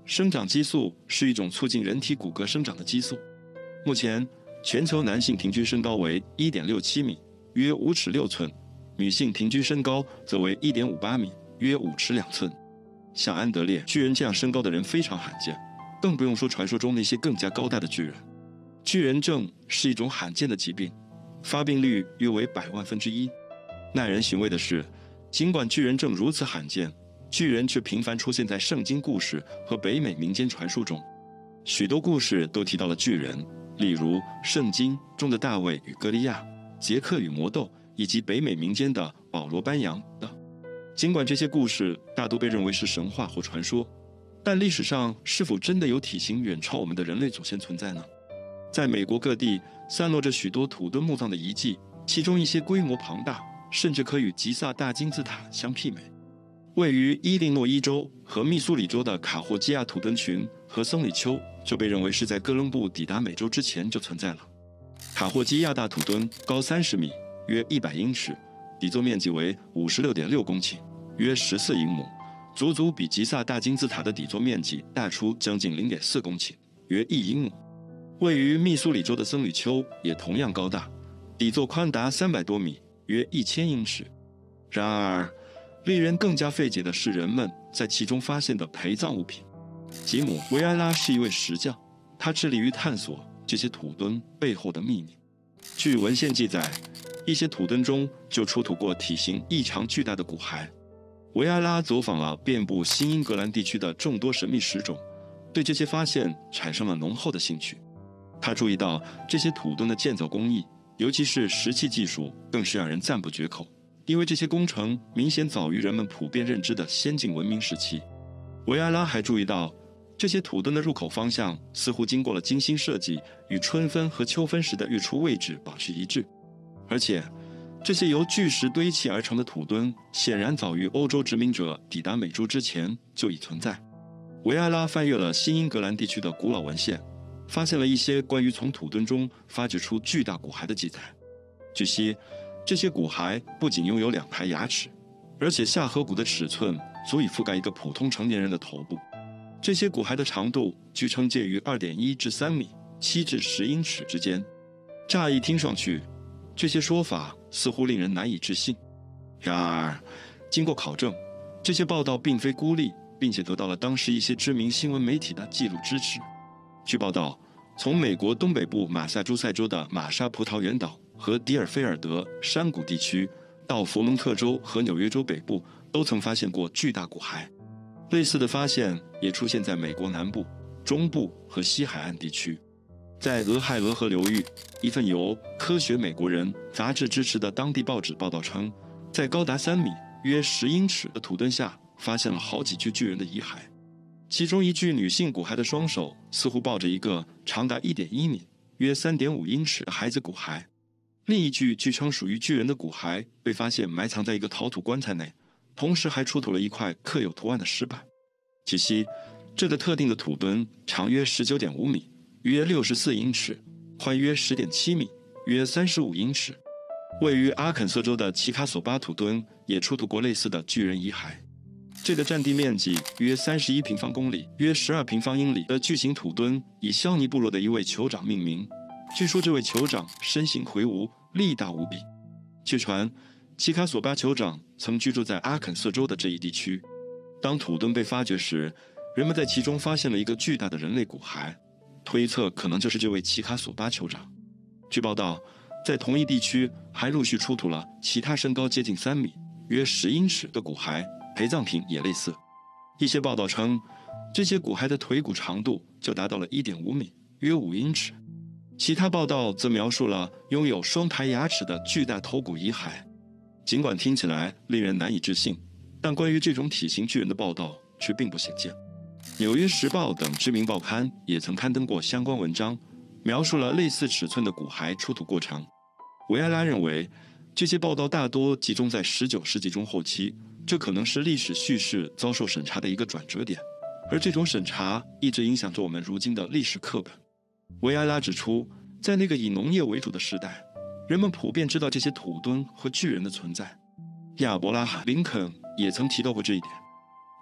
生长激素是一种促进人体骨骼生长的激素。目前，全球男性平均身高为 1.67 米，约5尺6寸，女性平均身高则为 1.58 米，约5尺2寸。像安德烈巨人这样身高的人非常罕见，更不用说传说中那些更加高大的巨人。巨人症是一种罕见的疾病，发病率约为100万分之一。耐人寻味的是，尽管巨人症如此罕见，巨人却频繁出现在圣经故事和北美民间传说中。许多故事都提到了巨人，例如圣经中的大卫与歌利亚、杰克与魔豆，以及北美民间的保罗班扬等。尽管这些故事大多被认为是神话或传说，但历史上是否真的有体型远超我们的人类祖先存在呢？在美国各地散落着许多土墩墓葬的遗迹，其中一些规模庞大，甚至可与吉萨大金字塔相媲美。位于伊利诺伊州和密苏里州的卡霍基亚土墩群和僧侣丘就被认为是在哥伦布抵达美洲之前就存在了。卡霍基亚大土墩高30米，约100英尺，底座面积为 56.6 公顷，约14英亩，足足比吉萨大金字塔的底座面积大出将近 0.4 公顷，约1英亩。位于密苏里州的僧侣丘也同样高大，底座宽达300多米，约1000英尺。然而，令人更加费解的是人们在其中发现的陪葬物品。吉姆·维埃拉是一位石匠，他致力于探索这些土墩背后的秘密。据文献记载，一些土墩中就出土过体型异常巨大的骨骸。维埃拉走访了遍布新英格兰地区的众多神秘石种，对这些发现产生了浓厚的兴趣。他注意到这些土墩的建造工艺，尤其是石器技术，更是让人赞不绝口，因为这些工程明显早于人们普遍认知的先进文明时期。维埃拉还注意到，这些土墩的入口方向似乎经过了精心设计，与春分和秋分时的日出位置保持一致。而且，这些由巨石堆砌而成的土墩，显然早于欧洲殖民者抵达美洲之前就已存在。维埃拉翻阅了新英格兰地区的古老文献，发现了一些关于从土墩中发掘出巨大骨骸的记载。据悉，这些骨骸不仅拥有2排牙齿，而且下颌骨的尺寸足以覆盖一个普通成年人的头部。这些骨骸的长度据称介于 2.1 至3米，7至10英尺之间。乍一听上去，这些说法似乎令人难以置信。然而，经过考证，这些报道并非孤立，并且得到了当时一些知名新闻媒体的记录支持。据报道，从美国东北部马萨诸塞州的玛莎葡萄园岛和迪尔菲尔德山谷地区，到佛蒙特州和纽约州北部，都曾发现过巨大骨骸。类似的发现也出现在美国南部、中部和西海岸地区。在俄亥俄河流域，一份由《科学美国人》杂志支持的当地报纸报道称，在高达3米、约10英尺的土墩下，发现了好几具巨人的遗骸。其中一具女性骨骸的双手似乎抱着一个长达 1.1 米、约3.5英尺的孩子骨骸，另一具据称属于巨人的骨骸被发现埋藏在一个陶土棺材内，同时还出土了一块刻有图案的石板。据悉，这个特定的土墩长约 19.5 米，约64英尺，宽约 10.7 米，约35英尺。位于阿肯色州的奇卡索巴土墩也出土过类似的巨人遗骸。这个占地面积约31平方公里、约12平方英里的巨型土墩以肖尼部落的一位酋长命名。据说这位酋长身形魁梧，力大无比。据传，奇卡索巴酋长曾居住在阿肯色州的这一地区。当土墩被发掘时，人们在其中发现了一个巨大的人类骨骸，推测可能就是这位奇卡索巴酋长。据报道，在同一地区还陆续出土了其他身高接近3米、约10英尺的骨骸，陪葬品也类似。一些报道称，这些骨骸的腿骨长度就达到了 1.5 米，约5英尺。其他报道则描述了拥有双排牙齿的巨大头骨遗骸。尽管听起来令人难以置信，但关于这种体型巨人的报道却并不鲜见。《纽约时报》等知名报刊也曾刊登过相关文章，描述了类似尺寸的骨骸出土过程。维埃拉认为，这些报道大多集中在19世纪中后期，这可能是历史叙事遭受审查的一个转折点，而这种审查一直影响着我们如今的历史课本。维埃拉指出，在那个以农业为主的时代，人们普遍知道这些土墩和巨人的存在。亚伯拉罕·林肯也曾提到过这一点。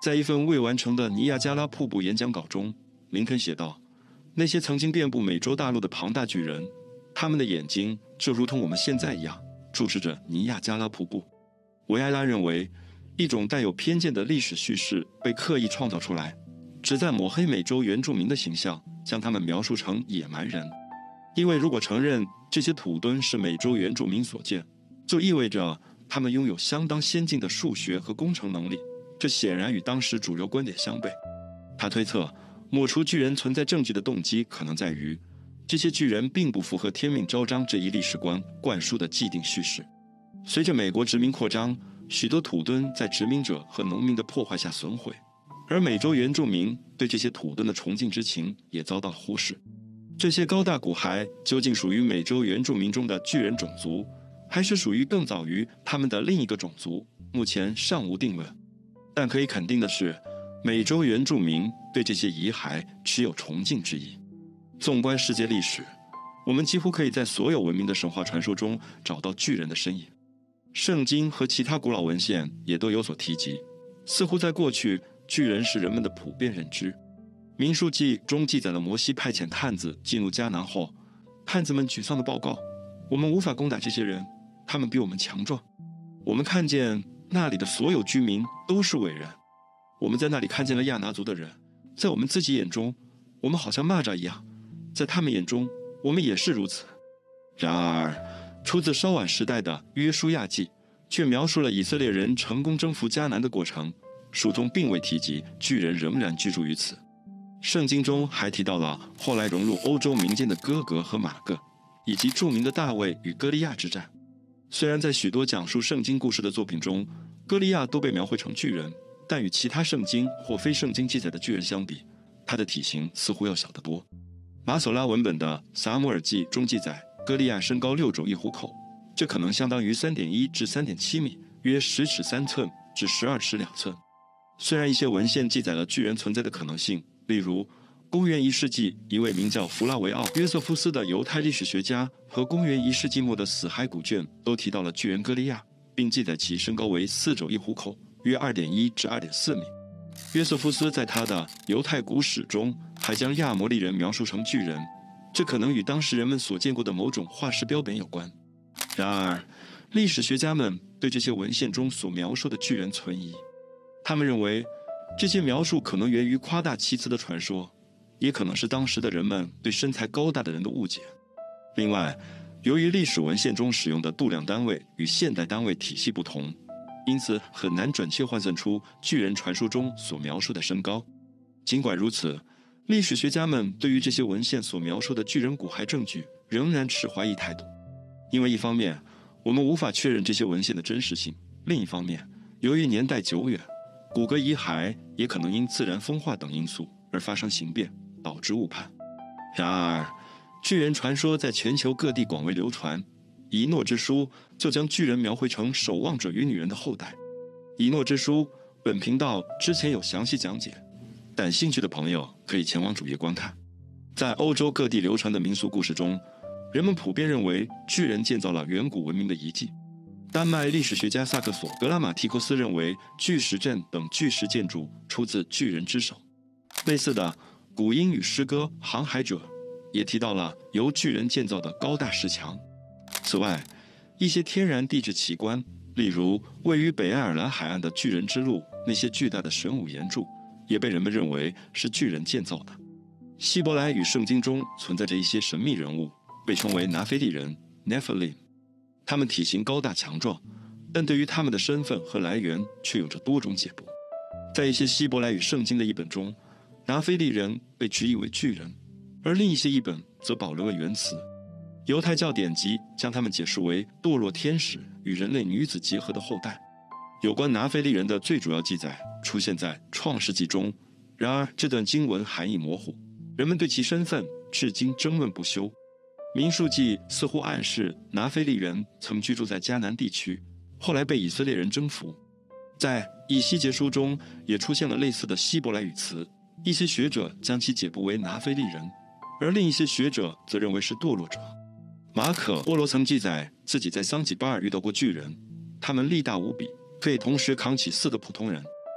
在一份未完成的尼亚加拉瀑布演讲稿中，林肯写道：“那些曾经遍布美洲大陆的庞大巨人，他们的眼睛就如同我们现在一样，注视着尼亚加拉瀑布。”维埃拉认为，一种带有偏见的历史叙事被刻意创造出来，旨在抹黑美洲原住民的形象，将他们描述成野蛮人。因为如果承认这些土墩是美洲原住民所建，就意味着他们拥有相当先进的数学和工程能力，这显然与当时主流观点相悖。他推测，抹除巨人存在证据的动机可能在于，这些巨人并不符合天命昭彰这一历史观灌输的既定叙事。随着美国殖民扩张，许多土墩在殖民者和农民的破坏下损毁，而美洲原住民对这些土墩的崇敬之情也遭到了忽视。这些高大骨骸究竟属于美洲原住民中的巨人种族，还是属于更早于他们的另一个种族，目前尚无定论。但可以肯定的是，美洲原住民对这些遗骸持有崇敬之意。纵观世界历史，我们几乎可以在所有文明的神话传说中找到巨人的身影。圣经和其他古老文献也都有所提及，似乎在过去，巨人是人们的普遍认知。民数记中记载了摩西派遣探子进入迦南后，探子们沮丧地报告：“我们无法攻打这些人，他们比我们强壮。我们看见那里的所有居民都是伟人，我们在那里看见了亚拿族的人，在我们自己眼中，我们好像蚂蚱一样，在他们眼中，我们也是如此。”然而，出自稍晚时代的约书亚记却描述了以色列人成功征服迦南的过程，书中并未提及巨人仍然居住于此。圣经中还提到了后来融入欧洲民间的哥格和马各，以及著名的大卫与歌利亚之战。虽然在许多讲述圣经故事的作品中，歌利亚都被描绘成巨人，但与其他圣经或非圣经记载的巨人相比，他的体型似乎要小得多。马索拉文本的撒母耳记中记载，歌利亚身高6肘1虎口，这可能相当于3.1至3.7米，约10尺3寸至12尺2寸。虽然一些文献记载了巨人存在的可能性，例如公元1世纪一位名叫弗拉维奥·约瑟夫斯的犹太历史学家和公元1世纪末的死骸古卷都提到了巨人歌利亚，并记载其身高为4肘1虎口，约2.1至2.4米。约瑟夫斯在他的犹太古史中还将亚摩利人描述成巨人，这可能与当时人们所见过的某种化石标本有关。然而，历史学家们对这些文献中所描述的巨人存疑，他们认为这些描述可能源于夸大其词的传说，也可能是当时的人们对身材高大的人的误解。另外，由于历史文献中使用的度量单位与现代单位体系不同，因此很难准确换算出巨人传说中所描述的身高。尽管如此，历史学家们对于这些文献所描述的巨人骨骸证据仍然持怀疑态度。因为一方面，我们无法确认这些文献的真实性；另一方面，由于年代久远，骨骼遗骸也可能因自然风化等因素而发生形变，导致误判。然而，巨人传说在全球各地广为流传，以诺之书就将巨人描绘成守望者与女人的后代。以诺之书本频道之前有详细讲解，感兴趣的朋友可以前往主页观看。在欧洲各地流传的民俗故事中，人们普遍认为巨人建造了远古文明的遗迹。丹麦历史学家萨克索·格拉马提库斯认为，巨石阵等巨石建筑出自巨人之手。类似的，古英语诗歌《航海者》也提到了由巨人建造的高大石墙。此外，一些天然地质奇观，例如位于北爱尔兰海岸的巨人之路那些巨大的神武岩柱，也被人们认为是巨人建造的。希伯来语圣经中存在着一些神秘人物，被称为拿非利人 Nephilim， 他们体型高大强壮，但对于他们的身份和来源却有着多种解读。在一些希伯来语圣经的译本中，拿非利人被直译为巨人，而另一些译本则保留了原词。犹太教典籍将他们解释为堕落天使与人类女子结合的后代。有关拿非利人的最主要记载出现在创世纪中，然而这段经文含义模糊，人们对其身份至今争论不休。民数记似乎暗示拿非利人曾居住在迦南地区，后来被以色列人征服。在以西结书中也出现了类似的希伯来语词，一些学者将其解读为拿非利人，而另一些学者则认为是堕落者。马可·波罗曾记载自己在桑吉巴尔遇到过巨人，他们力大无比，可以同时扛起4个普通人。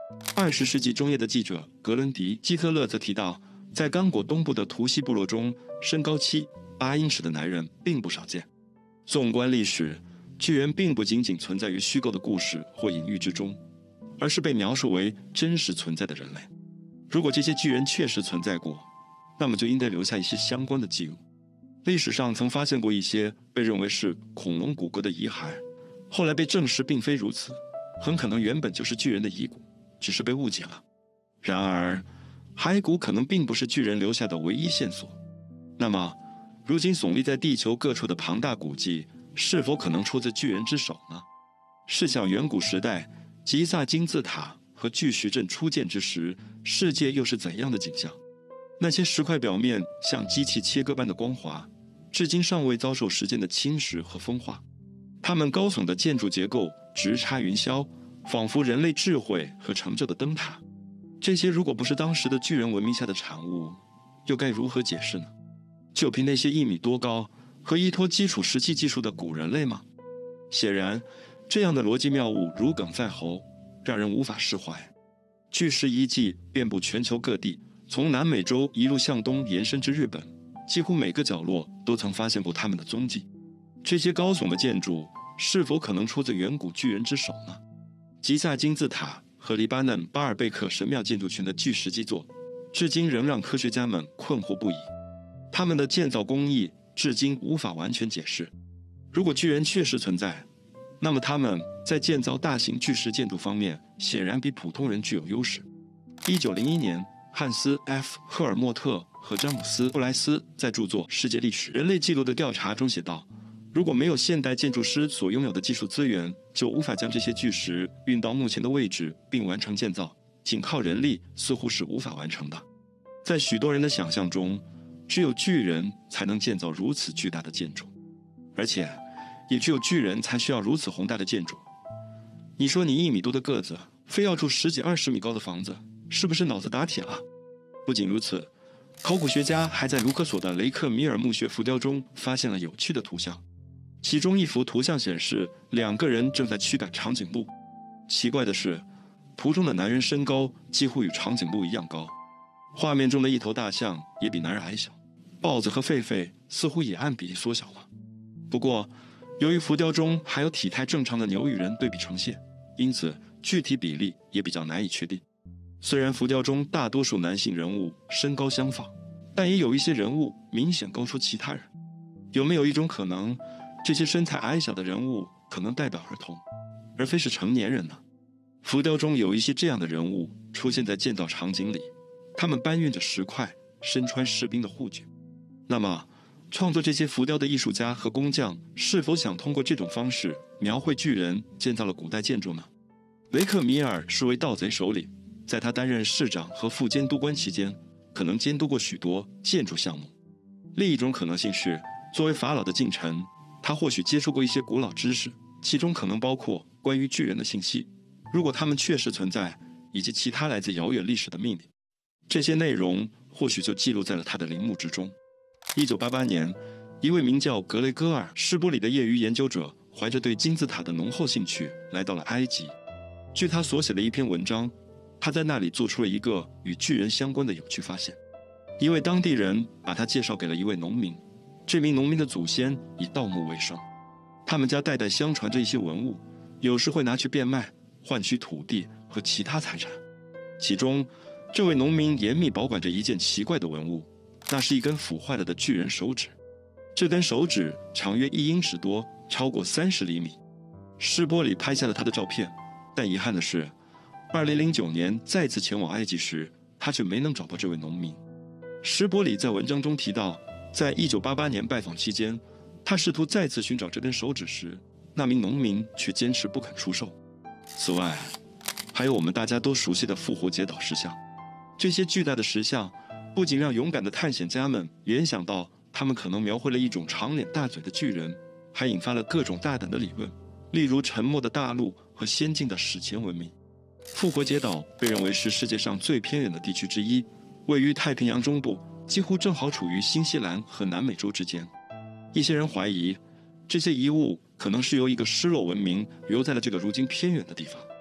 20世纪中叶的记者格伦迪·基特勒则提到，在刚果东部的图西部落中，身高7-8英尺的男人并不少见。纵观历史，巨人并不仅仅存在于虚构的故事或隐喻之中，而是被描述为真实存在的人类。如果这些巨人确实存在过，那么就应该留下一些相关的记录。历史上曾发现过一些被认为是恐龙骨骼的遗骸，后来被证实并非如此，很可能原本就是巨人的遗骨，只是被误解了。然而，骸骨可能并不是巨人留下的唯一线索。那么，如今耸立在地球各处的庞大古迹，是否可能出自巨人之手呢？试想远古时代，吉萨金字塔和巨石阵初建之时，世界又是怎样的景象？那些石块表面像机器切割般的光滑，至今尚未遭受时间的侵蚀和风化。它们高耸的建筑结构直插云霄，仿佛人类智慧和成就的灯塔。这些如果不是当时的巨人文明下的产物，又该如何解释呢？就凭那些1米多高和依托基础石器技术的古人类吗？显然，这样的逻辑谬误如鲠在喉，让人无法释怀。巨石遗迹遍布全球各地，从南美洲一路向东延伸至日本，几乎每个角落都曾发现过他们的踪迹。这些高耸的建筑是否可能出自远古巨人之手呢？吉萨金字塔和黎巴嫩巴尔贝克神庙建筑群的巨石基座，至今仍让科学家们困惑不已。他们的建造工艺至今无法完全解释。如果巨人确实存在，那么他们在建造大型巨石建筑方面显然比普通人具有优势。1901年，汉斯 ·F· 赫尔默特和詹姆斯·布莱斯在著作《世界历史：人类纪录的调查》中写道，如果没有现代建筑师所拥有的技术资源，就无法将这些巨石运到目前的位置并完成建造，仅靠人力似乎是无法完成的。在许多人的想象中，只有巨人才能建造如此巨大的建筑，而且也只有巨人才需要如此宏大的建筑。你说你1米多的个子，非要住10几20米高的房子，是不是脑子打铁了？不仅如此，考古学家还在卢克索的雷克米尔墓穴浮雕中发现了有趣的图像。其中一幅图像显示2个人正在驱赶长颈鹿。奇怪的是，图中的男人身高几乎与长颈鹿一样高，画面中的一头大象也比男人矮小，豹子和狒狒似乎也按比例缩小了。不过，由于浮雕中还有体态正常的牛与人对比呈现，因此具体比例也比较难以确定。虽然浮雕中大多数男性人物身高相仿，但也有一些人物明显高出其他人。有没有一种可能，这些身材矮小的人物可能代表儿童，而非是成年人呢？浮雕中有一些这样的人物出现在建造场景里，他们搬运着石块，身穿士兵的护具。那么，创作这些浮雕的艺术家和工匠是否想通过这种方式描绘巨人建造了古代建筑呢？雷克米尔是位盗贼首领，在他担任市长和副监督官期间，可能监督过许多建筑项目。另一种可能性是，作为法老的近臣，他或许接触过一些古老知识，其中可能包括关于巨人的信息，如果他们确实存在，以及其他来自遥远历史的命令。这些内容或许就记录在了他的陵墓之中。1988年，一位名叫格雷戈尔·施波里的业余研究者，怀着对金字塔的浓厚兴趣，来到了埃及。据他所写的一篇文章，他在那里做出了一个与巨人相关的有趣发现。一位当地人把他介绍给了一位农民，这名农民的祖先以盗墓为生，他们家代代相传着一些文物，有时会拿去变卖，换取土地和其他财产。其中，这位农民严密保管着一件奇怪的文物，那是一根腐坏了的巨人手指。这根手指长约1英尺多，超过30厘米。施波里拍下了他的照片，但遗憾的是，2009年再次前往埃及时，他却没能找到这位农民。施波里在文章中提到，在1988年拜访期间，他试图再次寻找这根手指时，那名农民却坚持不肯出售。此外，还有我们大家都熟悉的复活节岛石像。这些巨大的石像不仅让勇敢的探险家们联想到他们可能描绘了一种长脸大嘴的巨人，还引发了各种大胆的理论，例如沉默的大陆和先进的史前文明。复活节岛被认为是世界上最偏远的地区之一，位于太平洋中部，几乎正好处于新西兰和南美洲之间。一些人怀疑，这些遗物可能是由一个失落文明留在了这个如今偏远的地方。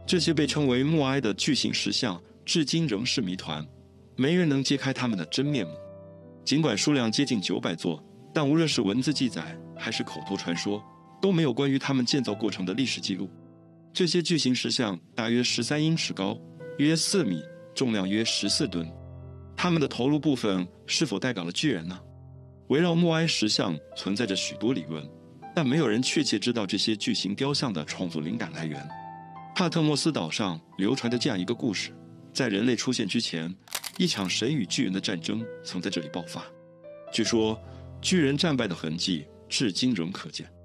这些被称为默哀的巨型石像，至今仍是谜团，没人能揭开它们的真面目。尽管数量接近900座，但无论是文字记载还是口头传说，都没有关于它们建造过程的历史记录。这些巨型石像大约13英尺高，约4米，重量约14吨。它们的头颅部分是否代表了巨人呢？围绕默哀石像存在着许多理论，但没有人确切知道这些巨型雕像的创作灵感来源。帕特莫斯岛上流传着这样一个故事：在人类出现之前，一场神与巨人的战争曾在这里爆发。据说，巨人战败的痕迹至今仍可见。